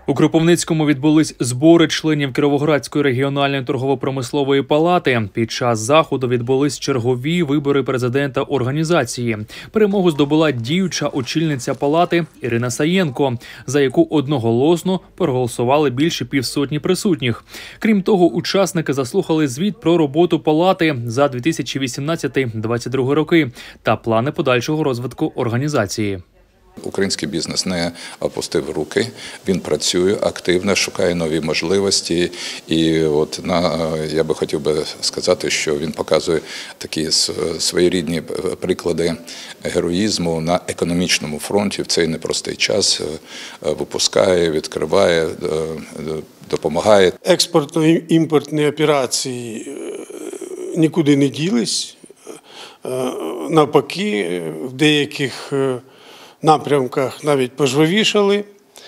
У Кропивницькому відбулись збори членів Кіровоградської регіональної торгово-промислової палати. Під час заходу відбулись чергові вибори президента організації. Перемогу здобула діюча очільниця палати Ірина Саєнко, за яку одноголосно проголосували більше півсотні присутніх. Крім того, учасники заслухали звіт про роботу палати за 2018-2022 роки та плани подальшого розвитку організації. Український бізнес не опустив руки, він працює активно, шукає нові можливості. І я би хотів сказати, що він показує такі своєрідні приклади героїзму на економічному фронті в цей непростий час. Випускає, відкриває, допомагає. Експортно-імпортні операції нікуди не ділись. Навпаки, в деяких напрямках навіть пожвавішали,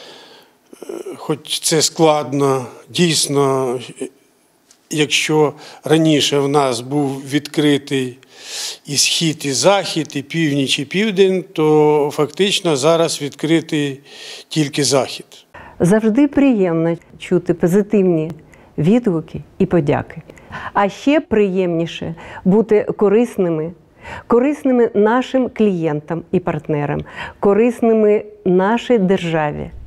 хоч це складно. Дійсно, якщо раніше в нас був відкритий і схід, і захід, і північ, і південь, то фактично зараз відкритий тільки захід. Завжди приємно чути позитивні відгуки і подяки. А ще приємніше бути корисними нашим клієнтам і партнерам, корисними нашій державі.